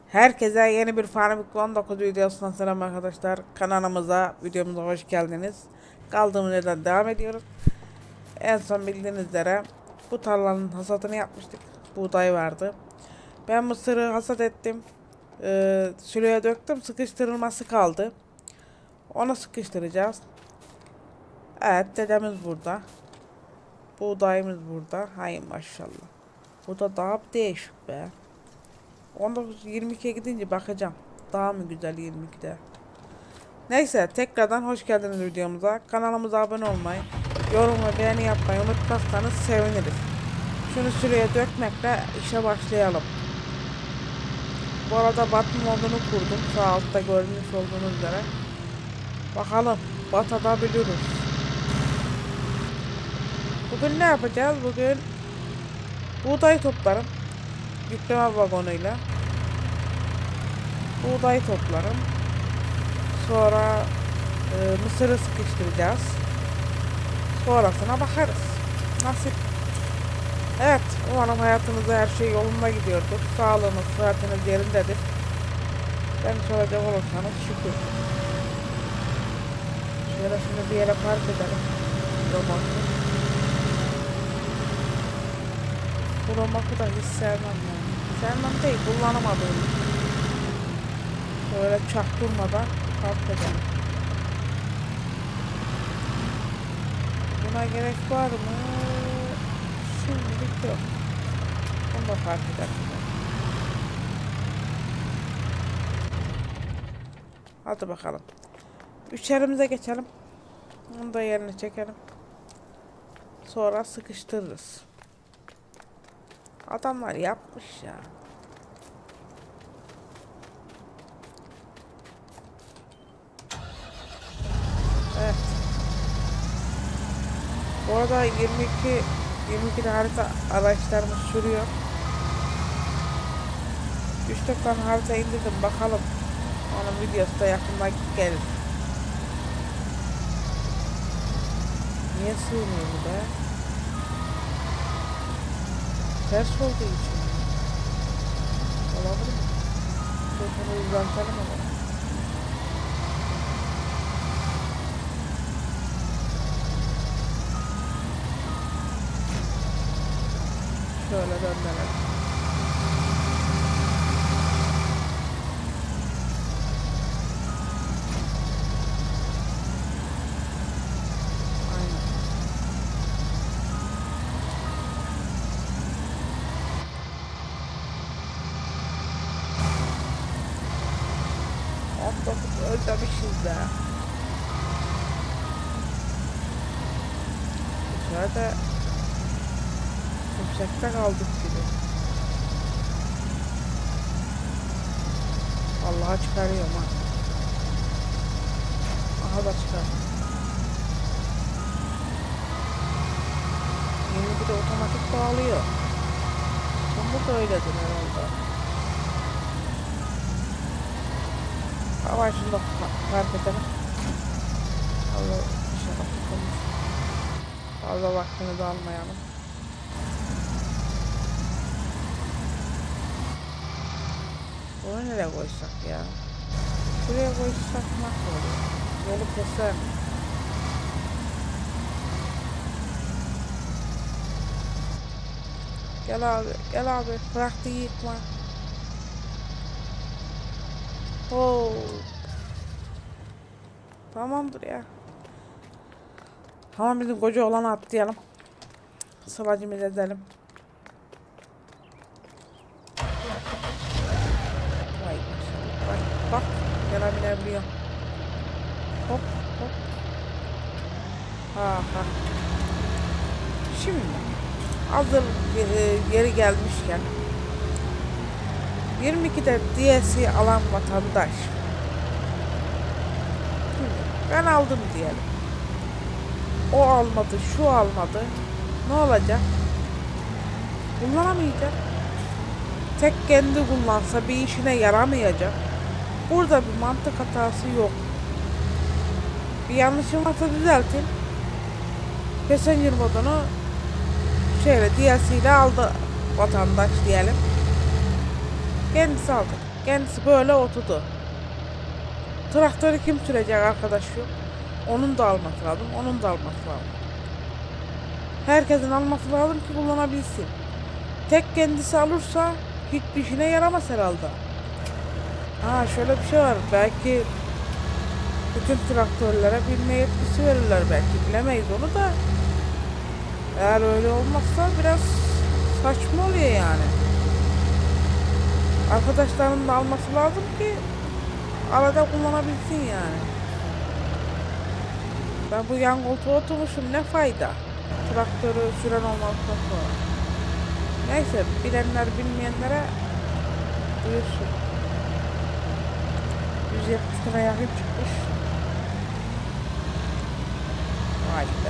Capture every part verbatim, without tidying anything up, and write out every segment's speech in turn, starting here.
Herkese yeni bir Farmik on dokuz videosundan selam arkadaşlar. Kanalımıza, videomuza hoş geldiniz. Kaldığımız yerden devam ediyoruz. En son bildiğiniz üzere bu tarlanın hasatını yapmıştık. Buğday vardı. Ben mısırı hasat ettim. Ee, sürüye döktüm. Sıkıştırılması kaldı. Onu sıkıştıracağız. Evet, dedemiz burada. Buğdayımız burada. Hay maşallah. Bu da daha bir değişik be. on dokuz yirmi ikiye gidince bakacağım. Daha mı güzel yirmi ikide? Neyse, tekrardan hoş geldiniz videomuza. Kanalımıza abone olmayı, yorum ve beğeni yapmayı unutmazsanız seviniriz. Şunu sürüye dökmekle işe başlayalım. Bu arada batma modunu kurdum. Sağ altta görmüş olduğunuz üzere. Bakalım batabiliyoruz. Bugün ne yapacağız? Bugün buğday toplarım. Yükleme vagonuyla. Buğday toplarım. Sonra e, mısırı sıkıştıracağız. Sonrasına bakarız. Nasip. Evet, umarım hayatınızda her şey yolunda gidiyordur. Sağlığınız, sıhhatiniz yerindedir. Ben soracak olursanız şükür. Şöyle şimdi bir yere park edelim. Romakı. Bu romakı da hiç sevmem yani. Sevmem değil, kullanamadığım için. Böyle çaktırmadan park edelim. Buna gerek var mı? Şimdilik yok. Bunu da fark edelim. Hadi bakalım. Üçerimize geçelim. Onu da yerine çekelim. Sonra sıkıştırırız. Adamlar yapmış ya. Evet. Bu arada yirmi iki yirmi ikide harita araçlarımız sürüyor. üç dört tane harita indirdim, bakalım. Onun videosu da yakında gelir. Niye sığmıyor bu be? Ters olduğu için. Olabilir mi? Bunu uzantalım ama. Şöyle döndürelim. Aynen. on dokuz özlemişiz de. Dışarıda Tümsekte kaldık gibi. Allah'a çıkarıyorum ha. Aha da çıkar. yirmi bir de otomatik bağlıyor. Bunda da öyledir herhalde. Hava şunda fark edelim. Allah inşallah tutulmuş. Fazla vaktini de almayalım. Bunu nereye koysak ya? Buraya koysak nasıl olur? Yolu keser mi? Gel abi, gel abi. Bıraktı yıkma. Oo. Tamamdır ya. Tamam, bizim koca olanı atlayalım. Sılacımızı edelim. Vay maşallah. Vay. Bak. Gelebilebiliyor. Hop hop. Ha ha. Şimdi hazır e, yeri gelmişken yirmi ikide D L C alan vatandaş. Şimdi ben aldım diyelim. O almadı, şu almadı. Ne olacak? Kullanamayacak. Tek kendi kullansa bir işine yaramayacak. Burada bir mantık hatası yok. Bir yanlışım varsa düzeltin. Passenger modunu şöyle D L C ile aldı vatandaş diyelim. Kendisi aldı. Kendisi böyle oturdu. Traktörü kim sürecek arkadaş yok. Onun da alması lazım, onun da alması lazım. Herkesin alması lazım ki kullanabilsin. Tek kendisi alırsa hiçbir işine yaramaz herhalde. Ha şöyle bir şey var. Belki bütün traktörlere binme yetkisi verirler belki. Bilemeyiz onu da. Eğer öyle olmazsa biraz saçma oluyor yani. Arkadaşlarının da alması lazım ki arada kullanabilsin yani. Ben bu yan koltuğa oturmuşum, ne fayda? Traktörü süren olmaktan sonra. Neyse, bilenler bilmeyenlere duyursun. yüz yetmiş lira yakın çıkmış. Vay be.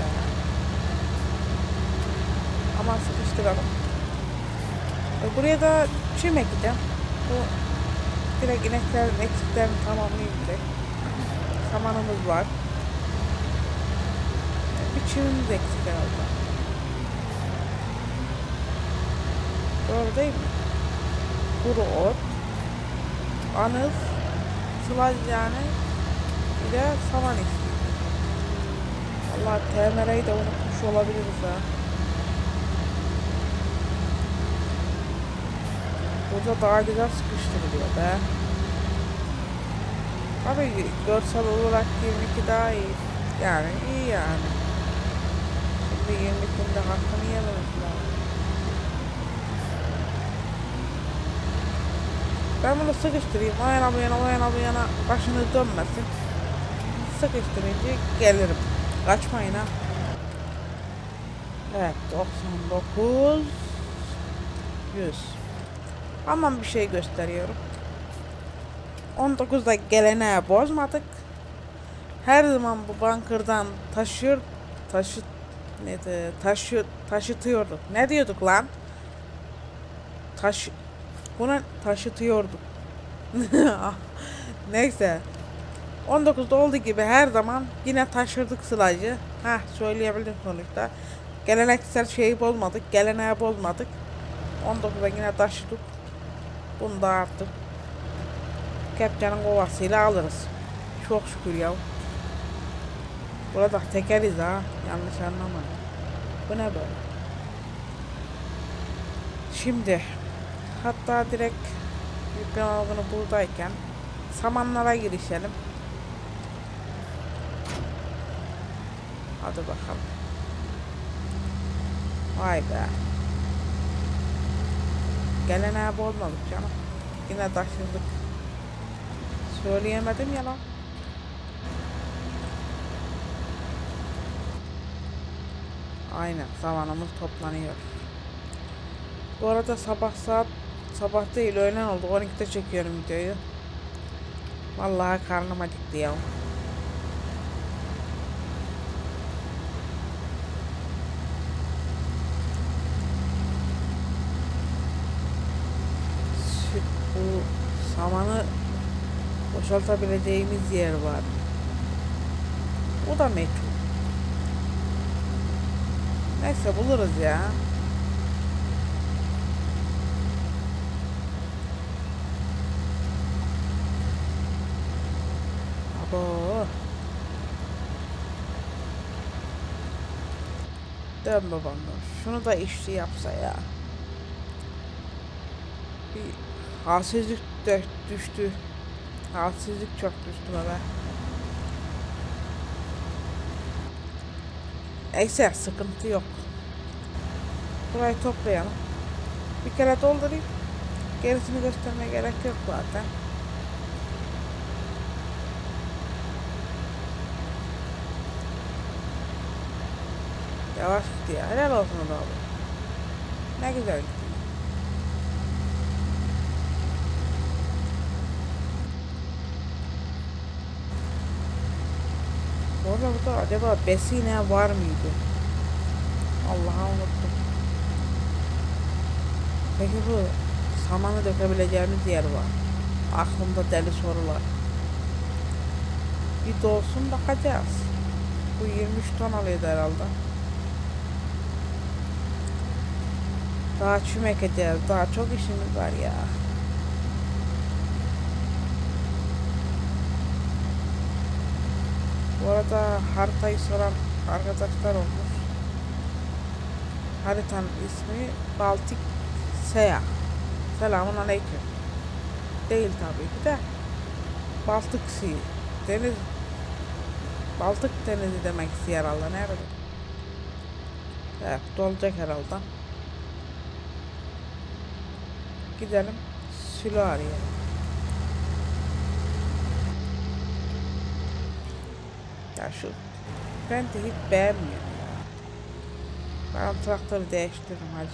Aman sıkıştıralım. E buraya da çim ekeceğim. Bu direkt ineklerin eksiklerini tamamlayacak. Samanımız var. Bir çimimiz eksik herhalde. Doğru değil mi? Kuru ot, anız, sılaj yani, bir de saman eksik. Allah T M R'yi de unutmuş olabiliriz ha. Burada daha güzel sıkıştırılıyor be. Tabii görsel olarak yirmi iki daha iyi. Yani iyi yani. Şimdi yirmi ikinin de hakkını yememiz lazım. Ben bunu sıkıştırayım. O yana bu yana, o yana bu yana başını dönmesin. Sıkıştırınca gelirim. Kaçmayın ha. Evet, doksan dokuz yüz. Aman bir şey gösteriyorum. on dokuzda geleneği bozmadık. Her zaman bu bankırdan taşır, taşı, neydi, taşı, taşıtıyorduk. Ne diyorduk lan? Taş, buna taşıtıyorduk. Neyse. on dokuzda olduğu gibi her zaman yine taşırdık sılacı. Heh, söyleyebildim sonuçta. Geleneksel şeyi bozmadık, geleneği bozmadık. on dokuzda yine taşıdık. Bunu da artık kepçenin kovasıyla alırız. Çok şükür ya. Burada tekeriz ha. Yanlış anlamayın. Bu ne böyle? Şimdi hatta direkt yükleme avını buradayken samanlara girişelim. Hadi bakalım. Vay be. Geleneği bozmadık canım. Yine taşırdık. Söyleyemedim ya lan. Aynen, zamanımız toplanıyor. Bu arada sabah saat sabah değil öğlen oldu. on ikide çekiyorum videoyu. Vallahi karnım acıktı ya. Bu samanı boşaltabileceğimiz yer var. O da meçhul. Neyse buluruz ya. Abo. Dön babam dön. Şunu da işçi yapsa ya. Bir halsizlik düştü. Halsizlik çok düştü baba. Neyse sıkıntı yok. Burayı toplayalım. Bir kere doldurayım. Gerisini göstermeye gerek yok zaten. Yavaş gitti ya. Helal olsun o da abi. Ne güzel gitti. Bu arada burada acaba besine var mıydı? Allah'a unuttum. Peki bu samanı dökebileceğimiz yer var. Aklımda deli sorular. Bir dolsun bakacağız. Bu yirmi üç ton alıyordu herhalde. Daha çim ekeceğiz. Daha çok işimiz var ya. Bu arada haritayı soran arkadaşlar olmuş. Haritanın ismi Baltik Sea. Selamun aleyküm. Değil tabii ki de. Baltık Sea. Deniz. Baltık Denizi demek istiyor herhalde. Nerede? Evet, dolacak herhalde. Gidelim. Silo arayalım. Ya şu ben de hiç beğenmiyorum ya. Ben traktörü değiştiririm hadi.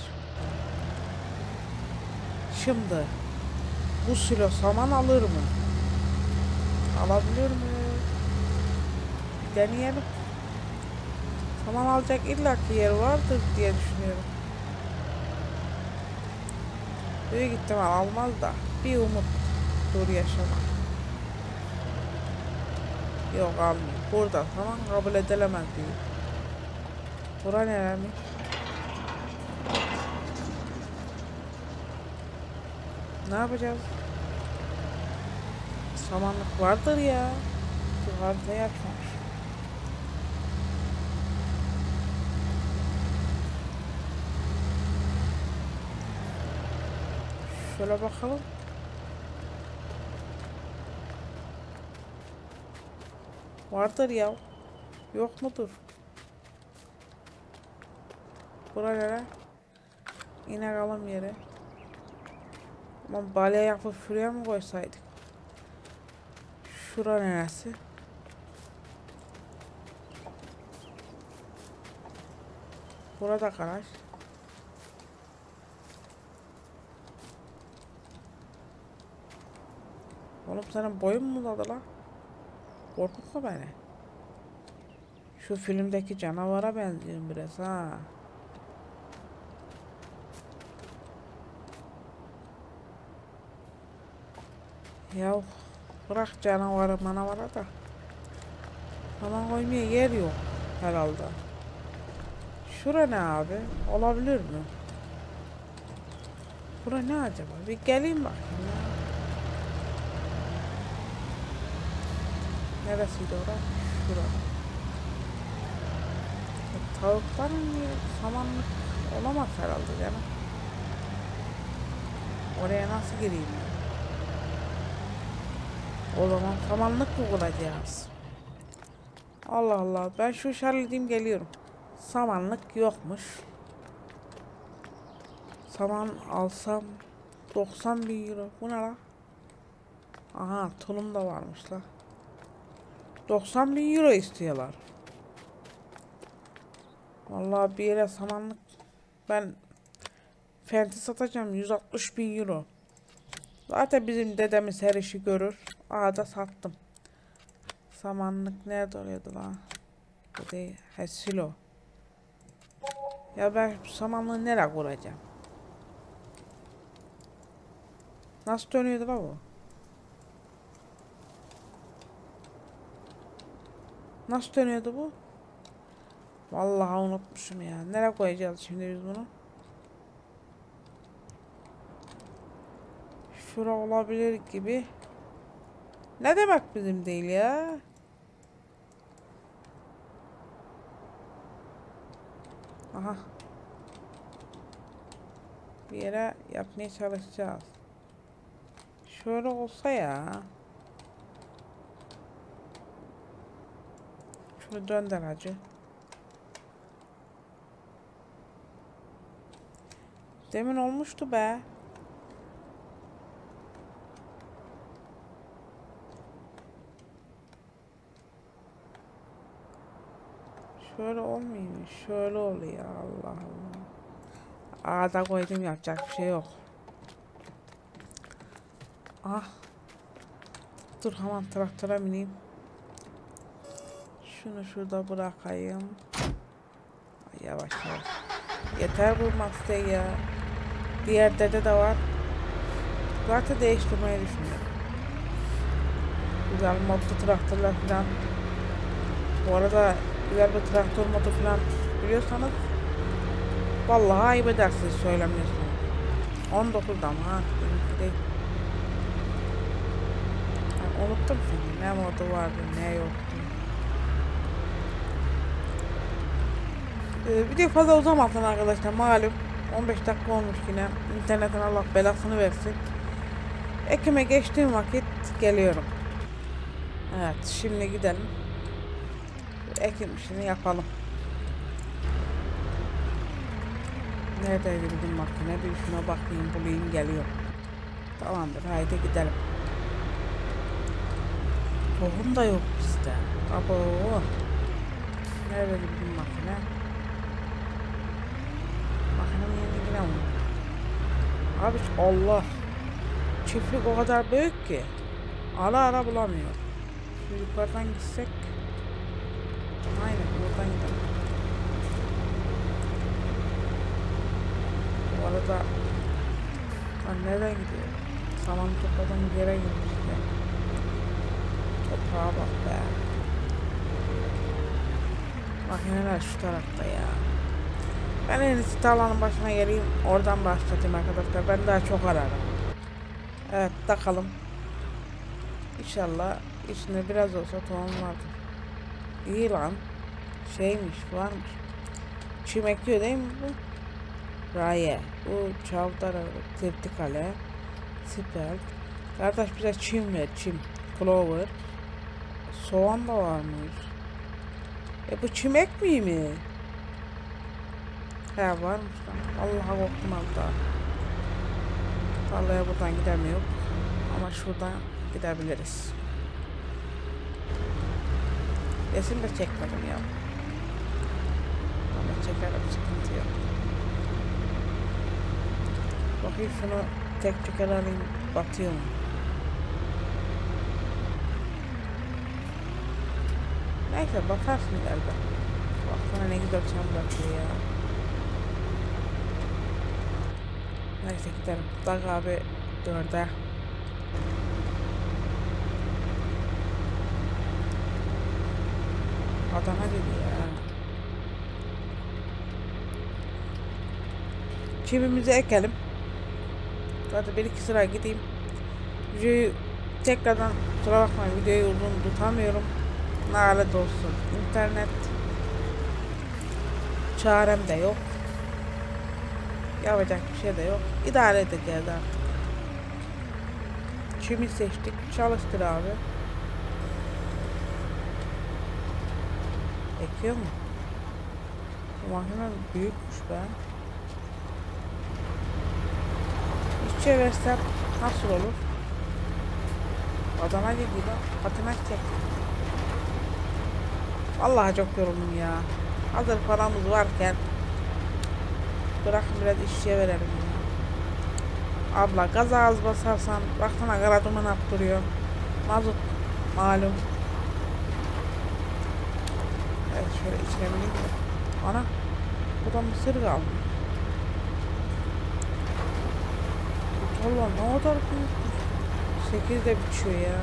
Şimdi bu silo saman alır mı? Alabilir mi? Bir deneyelim. Saman alacak illaki yer vardır diye düşünüyorum. Büyük ihtimal almaz da bir umut dur yaşama. Yok almıyor. Burada saman kabul edilemez diyor. Bura neremi? Ne yapacağız? Samanlık vardır ya. Şu haritayı açmamış. Şöyle bakalım. Vardır ya. Yok mudur? Buralara inek alım yeri. Ama balya yapıp şuraya mı koysaydık? Şura neresi? Burada garaj. Oğlum senin boyun mu uzadı lan? Korkutma beni. Şu filmdeki canavara benziyorum biraz ha. Ya bırak canavarı manavara da. Bana koymaya yer yok herhalde. Şura ne abi? Olabilir mi? Bura ne acaba? Bir geleyim bakayım ya. Neresiydi orası? Şura. Tavukların samanlık olamaz herhalde canım. Oraya nasıl gireyim ya? O zaman samanlık mı bulacağız? Allah Allah, ben şu iş halledeyim geliyorum. Samanlık yokmuş. Saman alsam doksan bin euro. Bu ne la? Aha, tulum da varmış la. doksan bin euro istiyorlar. Vallahi bir yere samanlık ben fenti satacağım yüz altmış bin euro. Zaten bizim dedemiz her işi görür. Ağda sattım. Samanlık nerede oluyordu lan? Bu değil. He, silo. Ya ben samanlığı nereye kuracağım? Nasıl dönüyordu la bu? Nasıl dönüyordu bu? Vallahi unutmuşum ya. Nereye koyacağız şimdi biz bunu? Şura olabilir gibi. Ne demek bizim değil ya? Aha. Bir yere yapmaya çalışacağız. Şöyle olsa ya. Şunu dönder hacı. Demin olmuştu be. Şöyle olmuyor. Şöyle oluyor. Allah Allah. Ağda koydum, yapacak bir şey yok. Ah. Dur hemen traktöre bineyim. Şunu şurada bırakayım. Ay, yavaş yavaş. Yeter bu Master ya. Diğer dede de var. Zaten değiştirmeyi düşünüyorum. Güzel modlu traktörler falan. Bu arada güzel bir traktör modu falan biliyorsanız vallahi ayıp edersiniz söylemiyorsunuz. on dokuzda ama ha. Benimki değil. Yani unuttum şimdi ne modu vardı ne yoktu. Ee, video fazla uzamasın arkadaşlar, malum on beş dakika olmuş yine. İnternetin Allah belasını versin. Ekime geçtiğim vakit geliyorum. Evet, şimdi gidelim. Ekim işini yapalım. Neredeydi bizim makine? Bir şuna bakayım, bulayım, geliyor. Tamamdır, haydi gidelim. Tohum da yok bizde. Abo. Nerede bizim makine? Makinenin yerine yine mi? Abi Allah. Çiftlik o kadar büyük ki. Ara ara bulamıyor. Şu yukarıdan gitsek. Aynen buradan gidelim. Bu arada ben nereye gidiyor? Saman topladan yere girmiş ya. Toprağa bak be. Makineler şu tarafta ya. Ben en iyisi tarlanın başına geleyim. Oradan başlatayım arkadaşlar. Ben daha çok ararım. Evet, takalım. İnşallah içinde biraz olsa tohum vardır. İyi lan. Şeymiş, varmış. Çim ekiyor değil mi bu? Raye. Bu çavdar, tırtıkale. Sipel. Kardeş bize çim ver, çim. Clover. Soğan da varmış. E bu çim ekmeği mi? He varmış lan. Allah'a korktum hatta. Tarlaya buradan gidemiyor. Ama şuradan gidebiliriz. Resim de çekmedim ya. Ama çekerim, sıkıntı yok. Bakayım şunu tek çeker alayım, batıyor mu? Neyse batarsın galiba. Baksana ne güzel çam batıyor ya. Neyse gidelim. Bak abi dörde. Adana gibi ya. Çivimizi ekelim. Zaten bir iki sıra gideyim. Videoyu tekrardan kusura bakmayın, videoyu uzun tutamıyorum. Lanet olsun. İnternet çarem de yok. Yapacak bir şey de yok. İdare edeceğiz artık. Çimi seçtik. Çalıştır abi. Ekiyor mu? Bu makine büyükmüş be. İşçiye versem nasıl olur? Adana gibi lan. Patinaj çek. Vallahi çok yoruldum ya. Hazır paramız varken bırakın biraz işçiye verelim ya. Abla gaza az basarsan baksana garaduman attırıyor. Mazot malum. Evet şöyle içine bineyim de. Ana bu da mısır kaldı. Bu tarla ne kadar büyükmüş. sekizde bitiyor ya.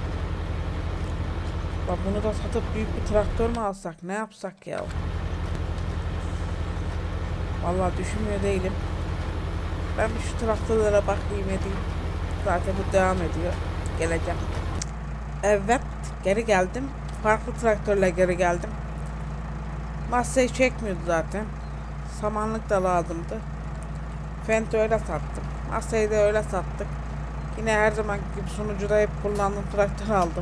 Bak bunu da satıp büyük bir traktör mü alsak, ne yapsak ya? Vallahi düşünmüyor değilim. Ben bir şu traktörlere bakayım edeyim. Zaten bu devam ediyor. Geleceğim. Evet, geri geldim. Farklı traktörle geri geldim. Masayı çekmiyordu zaten. Samanlık da lazımdı. Fendt öyle sattım. Masayı da öyle sattık. Yine her zaman gibi sunucuda hep kullandığım traktör aldım.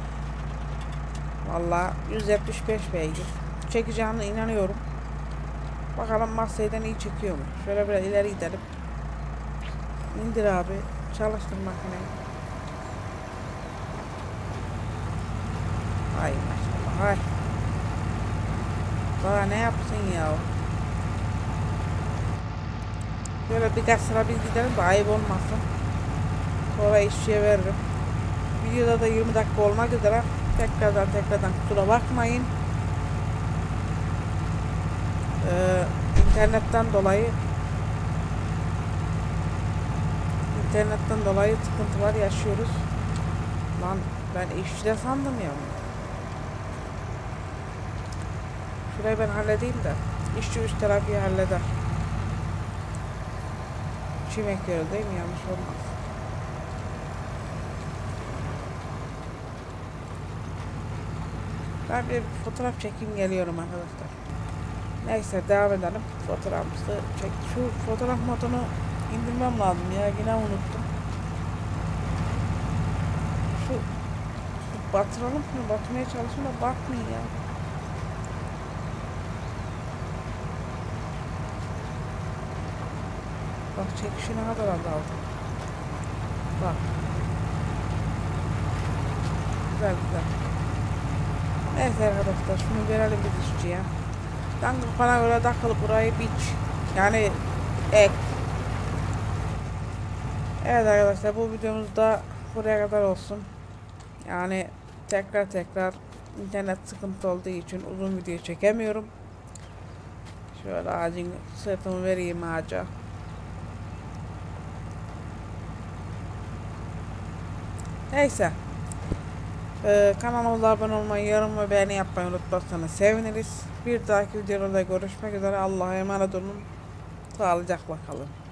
Vallahi yüz yetmiş beş beygir. Çekeceğine inanıyorum. Bakalım Massey'den iyi çekiyor mu? Şöyle biraz ileri gidelim. İndir abi. Çalıştır makineyi. Ay maşallah. Ay. Daha ne yapsın ya? Böyle birkaç sıra biz gidelim de ayıp olmasın. Sonra işçiye veririm. Videoda da yirmi dakika olmak üzere. Tekrardan tekrardan kusura bakmayın. Ee, internetten dolayı internetten dolayı sıkıntılar yaşıyoruz. Lan ben işçide sandım ya. Şurayı ben halledeyim de işçi üst tarafı halleder. Çim ekiyoruz değil mi? Yanlış olmaz. Ben bir fotoğraf çekeyim geliyorum arkadaşlar. Neyse devam edelim. Fotoğrafımızı çek. Şu fotoğraf modunu indirmem lazım ya. Yine unuttum. Şu, şu batıralım şunu. Batırmaya çalışın da bakmayın ya. Bak çekişi ne kadar azaldı. Bak. Güzel güzel. Neyse arkadaşlar şunu verelim biz işçiye. Ben bana göre takılıp burayı biç. Yani ek. Evet arkadaşlar bu videomuz da buraya kadar olsun. Yani tekrar tekrar internet sıkıntı olduğu için uzun video çekemiyorum. Şöyle ağacın sırtımı vereyim ağaca. Neyse. Ee, kanalımıza abone olmayı, yorum ve beğeni yapmayı unutmazsanız seviniriz. Bir dahaki videoda görüşmek üzere. Allah'a emanet olun. Sağlıcakla kalın.